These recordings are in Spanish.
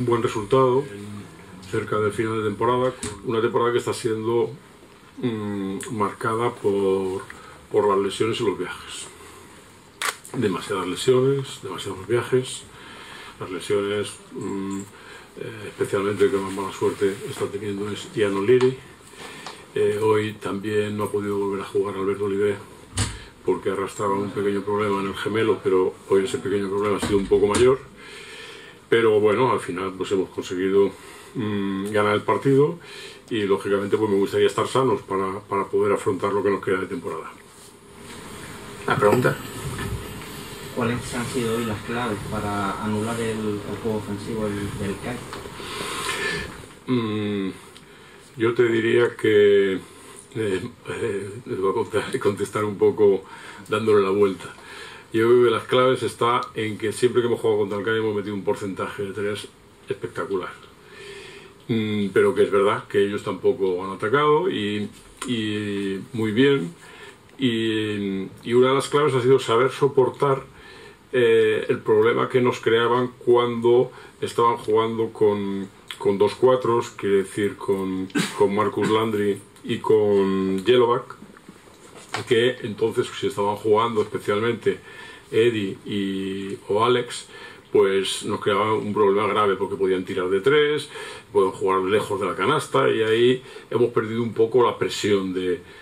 un buen resultado cerca del final de temporada, una temporada que está siendo marcada por las lesiones y los viajes. Demasiadas lesiones, demasiados viajes. Las lesiones, especialmente que más mala suerte está teniendo es Ian O'Leary. Hoy también no ha podido volver a jugar Alberto Oliver porque arrastraba un pequeño problema en el gemelo, pero hoy ese pequeño problema ha sido un poco mayor. Pero bueno, al final pues hemos conseguido ganar el partido y lógicamente pues me gustaría estar sanos para poder afrontar lo que nos queda de temporada. ¿La pregunta? ¿Cuáles han sido hoy las claves para anular el juego ofensivo del CAI? Yo te diría que les voy a contestar un poco dándole la vuelta. Yo creo que las claves está en que siempre que hemos jugado contra el CAI hemos metido un porcentaje de tareas espectacular. Pero que es verdad que ellos tampoco han atacado y muy bien. Y una de las claves ha sido saber soportar el problema que nos creaban cuando estaban jugando con 2-4, quiere decir con Marcus Landry y con Yellowback, que entonces si estaban jugando especialmente Eddie o Alex, pues nos creaba un problema grave porque podían tirar de 3, pueden jugar lejos de la canasta y ahí hemos perdido un poco la presión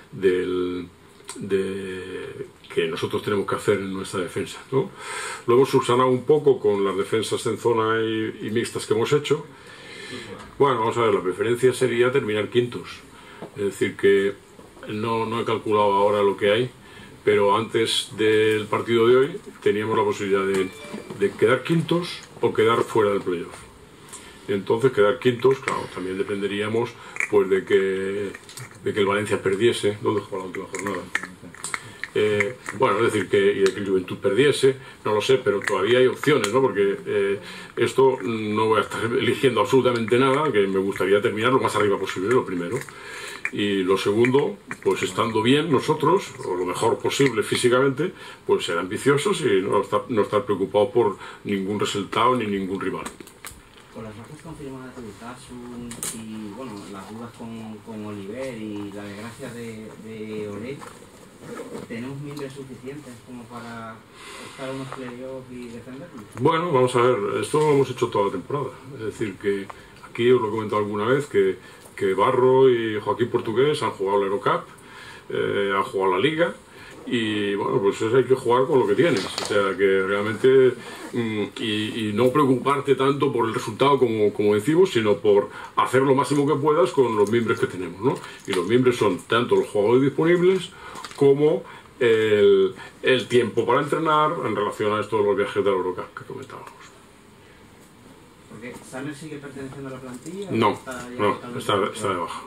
que nosotros tenemos que hacer en nuestra defensa, ¿no? Lo hemos subsanado un poco con las defensas en zona y mixtas que hemos hecho. Bueno, vamos a ver, la preferencia sería terminar quintos, es decir que no he calculado ahora lo que hay, pero antes del partido de hoy teníamos la posibilidad de quedar quintos o quedar fuera del playoff. Entonces quedar quintos, claro, también dependeríamos pues de que el Valencia perdiese. ¿Dónde juega la última jornada? Bueno, es decir, y de que el Juventud perdiese, no lo sé, pero todavía hay opciones, ¿no? Porque esto no voy a estar eligiendo absolutamente nada, que me gustaría terminar lo más arriba posible, lo primero. Y lo segundo, pues estando bien nosotros, o lo mejor posible físicamente, pues ser ambiciosos y no estar preocupados por ningún resultado ni ningún rival. Con las bajas confirmadas de Utasun y bueno, las dudas con Oliver y la desgracia de Oleg, ¿tenemos miembros suficientes como para estar en unos playoffs y defenderlos? Bueno, vamos a ver, esto lo hemos hecho toda la temporada. Es decir, que aquí os lo he comentado alguna vez, que Barro y Joaquín Portugués han jugado la Eurocup, han jugado la Liga, y bueno, pues eso hay que jugar con lo que tienes. O sea, que realmente, y no preocuparte tanto por el resultado como decimos, sino por hacer lo máximo que puedas con los miembros que tenemos, ¿no? Y los miembros son tanto los jugadores disponibles como el tiempo para entrenar en relación a esto de los viajes de la Eurocup que comentábamos. Porque ¿Samer sigue perteneciendo a la plantilla? No, está de baja.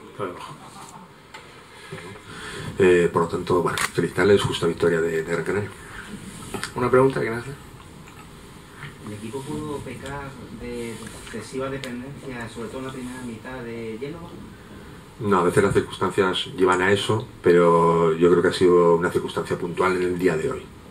Por lo tanto, bueno, felicitarles, justa victoria de Gran Canaria. ¿Una pregunta que hace? ¿El equipo pudo pecar de excesiva dependencia, sobre todo en la primera mitad de Yellowback? No, a veces las circunstancias llevan a eso, pero yo creo que ha sido una circunstancia puntual en el día de hoy.